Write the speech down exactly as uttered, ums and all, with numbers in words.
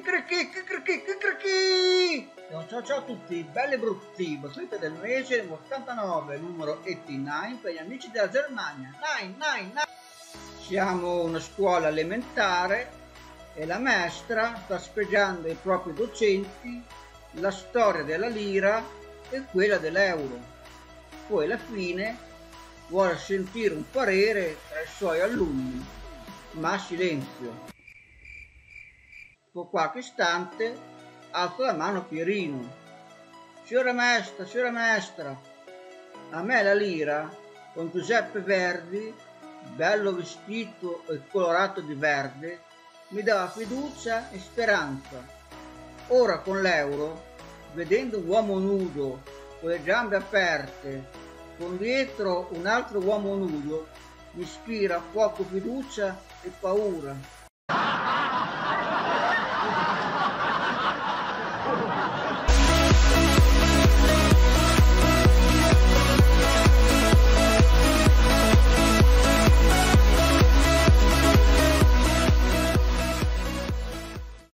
Chicricchi, chicricchi, chicricchi! Ciao ciao a tutti, belli e brutti, battute del mese ottantanove, numero ottantanove per gli amici della Germania. Nine, nine, nine. Siamo una scuola elementare e la maestra sta spiegando ai propri docenti la storia della lira e quella dell'euro. Poi alla fine vuole sentire un parere tra i suoi alunni, ma silenzio. Dopo qualche istante alza la mano Pierino. Signora maestra, signora maestra, a me la lira con Giuseppe Verdi, bello vestito e colorato di verde, mi dava fiducia e speranza. Ora con l'euro, vedendo un uomo nudo con le gambe aperte, con dietro un altro uomo nudo, mi ispira poco fiducia e paura.